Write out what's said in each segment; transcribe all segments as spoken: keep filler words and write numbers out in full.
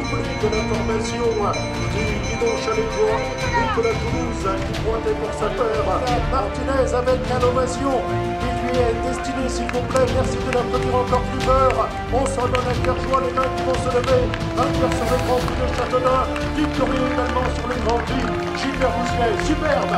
doublé de la formation du guidon Chalet-Tour, Nicolas Toulouse qui pointait pour sa peur. Martinez avec un ovation qui lui est destiné, s'il vous plaît. Merci de l'applaudir encore plus fort. On s'en donne à cœur joie, les mains qui vont se lever. Vainqueur sur le Grand Prix de Châteaudun, victorieux également sur le Grand Prix. Gilbert Rousselet, superbe.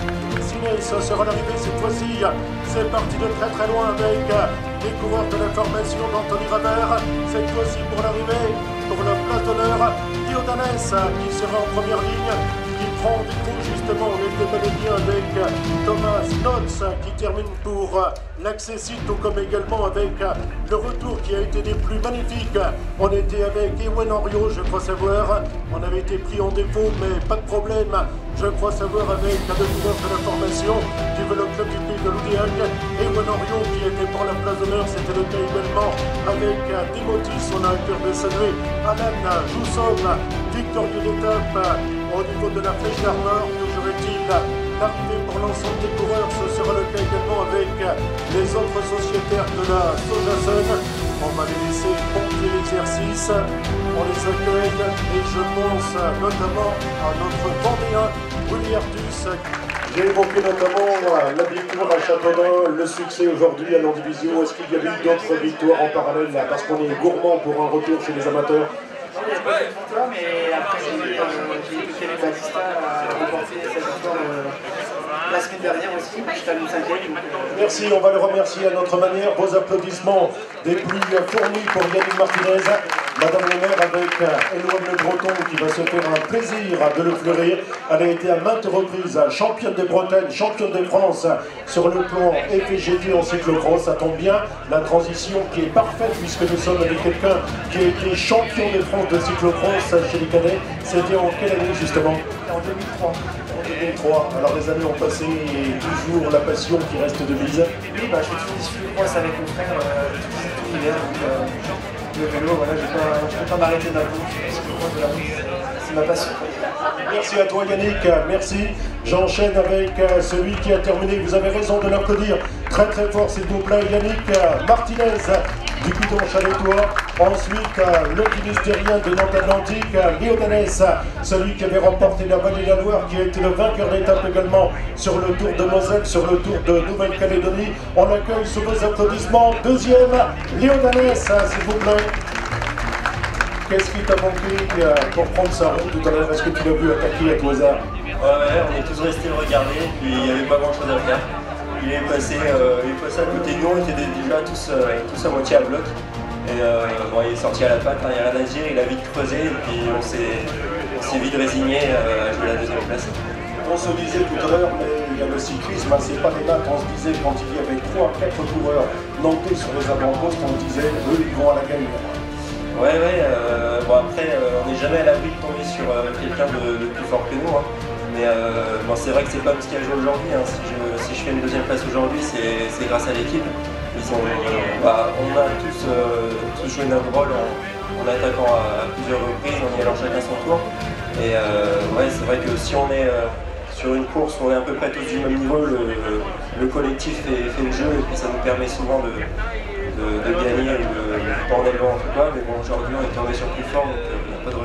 Ce sera l'arrivée cette fois-ci. C'est parti de très très loin avec les coureurs de la formation d'Anthony Rabert. Cette fois-ci pour l'arrivée, pour la place d'honneur, Diodanès qui sera en première ligne, qui prend du coup justement, on était bel et bien avec Thomas Notz qui termine pour l'accessit, tout comme également avec le retour qui a été des plus magnifiques. On était avec Ewen Henriot, je crois savoir. On avait été pris en défaut, mais pas de problème. Je crois savoir avec un de de la formation du Vélo Club du Pays de Loudiac. Ewen Henriot qui était pour la place d'honneur, c'était le cas également avec Timothy, son acteur de saluer. Alan Jousson, victorieux d'étape au niveau de la Flèche d'Armor. Toujours est-il l'arrivée pour l'ensemble des coureurs, ce sera le cas également avec les autres sociétaires de la Sojasun. On va les laisser pomper l'exercice, on les accueille et je pense notamment à notre Vendéen, Willy Artus. J'ai évoqué notamment la victoire à Châteaudun, le succès aujourd'hui à l'Andivision. Est-ce qu'il y a eu d'autres victoires en parallèle là, parce qu'on est gourmand pour un retour chez les amateurs? Il y a pas de victoire, mais après j'ai vu que Kevin Batista a remporté cette victoire la semaine dernière aussi. Je termine cinquième. Merci, on va le remercier à notre manière. Vos applaudissements des plus fournis pour Yannick Martinez. Madame le maire avec Éloine Le Breton qui va se faire un plaisir de le fleurir. Elle a été à maintes reprises championne de Bretagne, championne de France sur le plan F G T en cyclocross. Ça tombe bien, la transition qui est parfaite puisque nous sommes avec quelqu'un qui a été champion de France de cyclocross chez les cadets. C'était en quelle année justement? En deux mille trois. En deux mille trois. Alors les années ont passé et toujours la passion qui reste de mise. Oui, bah, je fais toujours des cyclocross avec mon frère euh, tout, tout l'hiver. Euh, le vélo, voilà, je ne peux pas m'arrêter d'un coup. C'est ma passion. Merci à toi Yannick, merci. J'enchaîne avec celui qui a terminé, vous avez raison de l'applaudir très très fort s'il vous plaît, Yannick Martinez du guidon Chalet-Tour. Ensuite, le Finistérien de Nantes Atlantique, Diodanès, celui qui avait remporté la Vallée de la Loire, qui a été le vainqueur d'étape également sur le Tour de Moselle, sur le Tour de Nouvelle-Calédonie. On l'accueille sous vos applaudissements. Deuxième, Diodanès, s'il vous plaît. Qu'est-ce qui t'a manqué pour prendre sa route tout à l'heure? Est-ce que tu l'as vu attaquer à tout hasard? Ouais, ouais, on est tous restés le regarder, puis il n'y avait pas grand chose à faire. Il est passé, euh, il est passé à côté de nous, on était déjà tous, euh, tous à moitié à bloc. Et euh, bon, il est sorti à la patte, il n'y a rien à dire, il a vite creusé, et puis on s'est vite résigné euh, à jouer la deuxième place. On se disait tout à l'heure, mais il y a le cyclisme, hein, c'est pas des maths, on se disait quand il y avait trois, quatre coureurs nantais sur les avant-postes, on disait eux ils vont à la gagne. Ouais, ouais, euh, bon après, euh, on n'est jamais à l'abri de tomber sur euh, quelqu'un de, de plus fort que nous. Hein. Mais euh, bon, c'est vrai que c'est pas ce qu'il y a joué aujourd'hui. Hein. Si, je, si je fais une deuxième place aujourd'hui, c'est grâce à l'équipe. Euh, bah, on a tous, euh, tous joué notre rôle en, en attaquant à, à plusieurs reprises, en y allant chacun son tour. Et euh, ouais, c'est vrai que si on est euh, sur une course où on est à peu près tous du même niveau, le, le, le collectif fait, fait le jeu et puis ça nous permet souvent de, de, de gagner, de, de pas en élevant en tout cas. Mais bon, aujourd'hui on est tombé sur plus fort, donc il euh, n'y a pas de